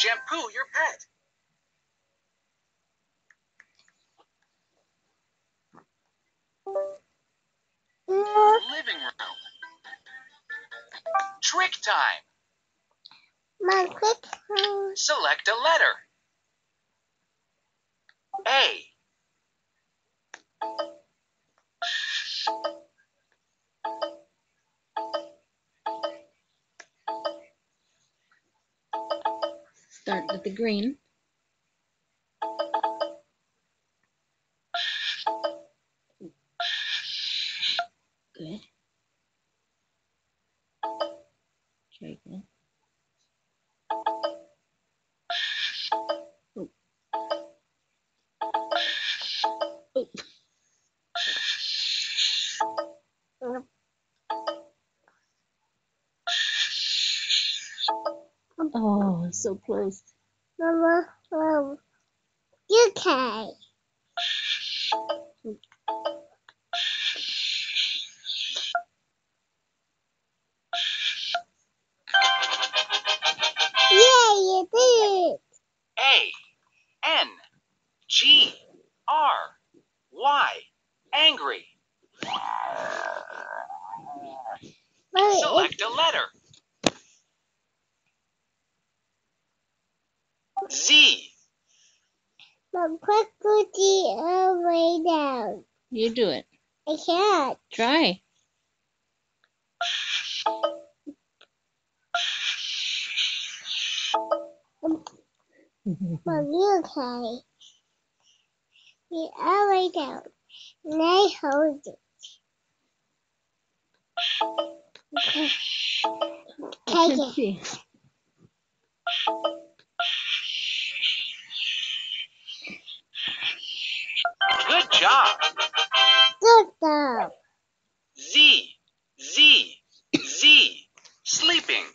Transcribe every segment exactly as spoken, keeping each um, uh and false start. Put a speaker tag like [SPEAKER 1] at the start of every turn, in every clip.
[SPEAKER 1] Shampoo your pet. Living room. Trick time.
[SPEAKER 2] My quick home.
[SPEAKER 1] Select a letter. A.
[SPEAKER 3] Start with the green. Good. Try again. Oh. Oh. Oh, so close.
[SPEAKER 2] Mama, Mama, you can. Yeah, you did.
[SPEAKER 1] A. N. G. R. Y. Angry.
[SPEAKER 2] Mommy,
[SPEAKER 1] Select a letter. Z.
[SPEAKER 2] Mom, quick cookie all the way down.
[SPEAKER 3] You do it.
[SPEAKER 2] I can't.
[SPEAKER 3] Try.
[SPEAKER 2] Mom, you can. You all the way down. And I hold it. Okay. Take it.
[SPEAKER 3] See.
[SPEAKER 1] Good job.
[SPEAKER 2] Good job.
[SPEAKER 1] Z. Z. Z. Sleeping.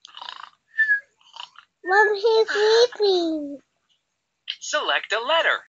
[SPEAKER 2] Mom, he's sleeping.
[SPEAKER 1] Select a letter.